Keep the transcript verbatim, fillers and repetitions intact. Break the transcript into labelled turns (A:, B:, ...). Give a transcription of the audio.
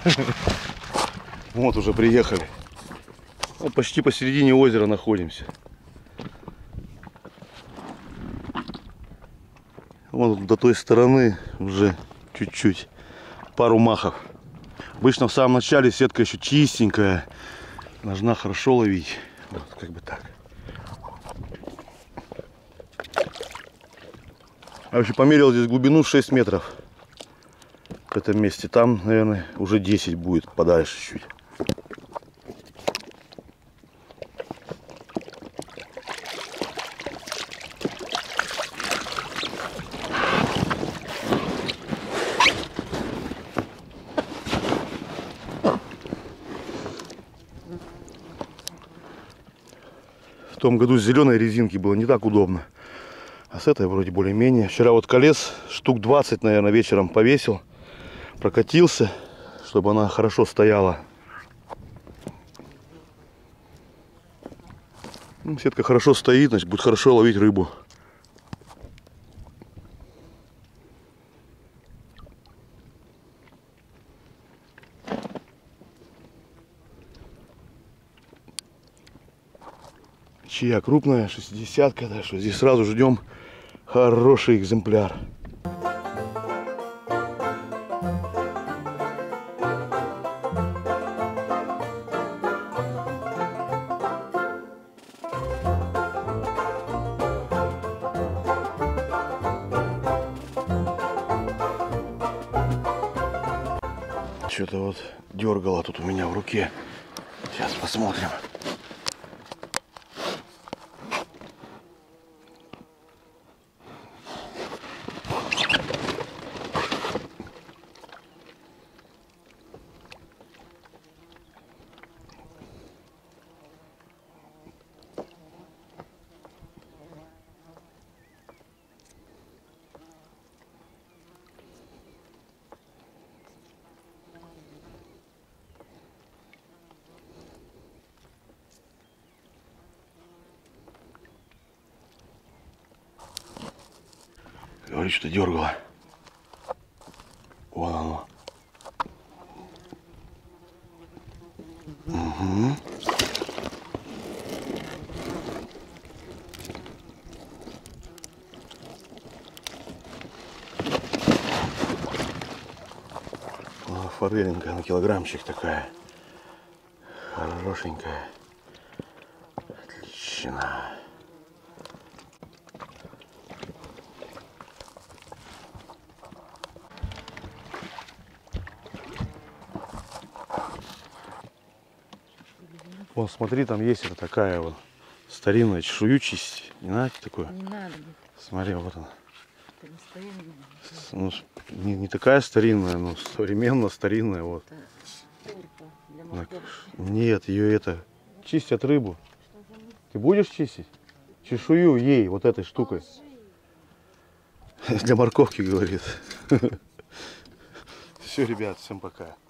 A: Вот уже приехали. Вот почти посередине озера находимся. Вот до той стороны уже чуть-чуть, пару махов. Обычно в самом начале сетка еще чистенькая, должна хорошо ловить. Вот как бы так. Я вообще померил здесь глубину шесть метров. В этом месте. Там, наверное, уже десять будет, подальше чуть. В том году с зеленой резинки было не так удобно. А с этой вроде более-менее. Вчера вот колес штук двадцать, наверное, вечером повесил. Прокатился, чтобы она хорошо стояла. Ну, сетка хорошо стоит, значит, будет хорошо ловить рыбу. Чья крупная, шестидесятка, да, что здесь сразу ждем хороший экземпляр. Что-то вот дергало тут у меня в руке. Сейчас посмотрим. Говорит, что дергало. Вон оно. Угу. О, форелинка на килограммчик такая. Хорошенькая. Отлично. Вон, смотри, там есть вот такая вот старинная, чешую чистить. Не надо такое?
B: Не надо.
A: Смотри, вот она. Ну, не, не такая старинная, но современно старинная. Вот. Нет, ее это чистят рыбу. Ты будешь чистить? Чешую ей вот этой штукой. Для морковки, говорит. Все, ребят, всем пока.